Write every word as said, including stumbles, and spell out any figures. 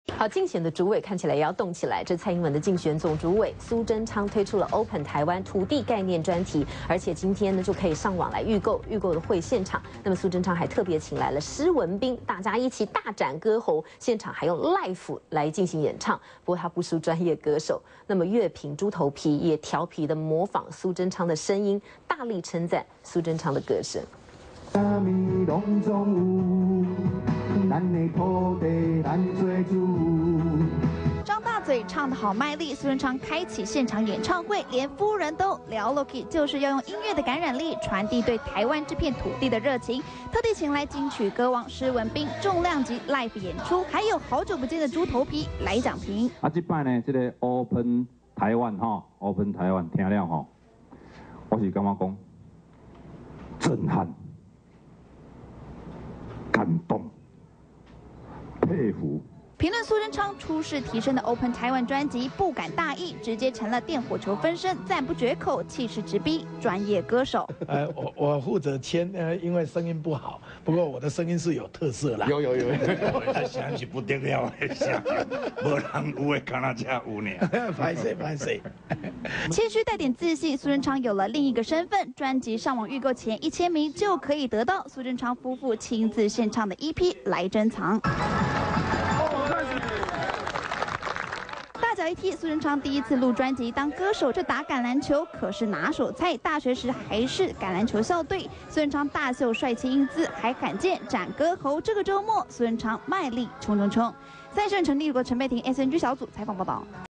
好，竞选的主委看起来也要动起来。这蔡英文的竞选总主委苏贞昌推出了 Open 台湾土地概念专题，而且今天呢就可以上网来预购。预购的会现场，那么苏贞昌还特别请来了施文彬，大家一起大展歌喉，现场还用 live 来进行演唱。不过他不输专业歌手，那么乐评猪头皮也调皮的模仿苏贞昌的声音，大力称赞苏贞昌的歌声。 张大嘴唱得好卖力，苏贞昌开启现场演唱会，连夫人都聊 Loki， 就是要用音乐的感染力传递对台湾这片土地的热情。特地请来金曲歌王施文彬重量级 live 演出，还有好久不见的猪头皮来讲评。 啊，这摆呢，这个 Open 台湾哈 ，Open 台湾听了哈，我是感觉讲震撼。 感动、佩服。 评论苏贞昌出世提升的 Open 台湾专辑不敢大意，直接成了电火球分身，赞不绝口，气势直逼专业歌手。呃， 我我负责签，呃，因为声音不好，不过我的声音是有特色啦。 有有有， 我想起不得了的声音，无人有的，敢那这有呢。拍谁拍谁。 谦虚带点自信，苏贞昌有了另一个身份。专辑上网预购前一千名就可以得到苏贞昌夫妇亲自献唱的 E P 来珍藏。 大脚一踢，苏贞昌第一次录专辑当歌手，这打橄榄球可是拿手菜。大学时还是橄榄球校队，苏贞昌大秀帅气英姿，还罕见展歌喉。这个周末，苏贞昌卖力冲冲冲！三盛陈立国、陈佩婷 S N G 小组采访报道。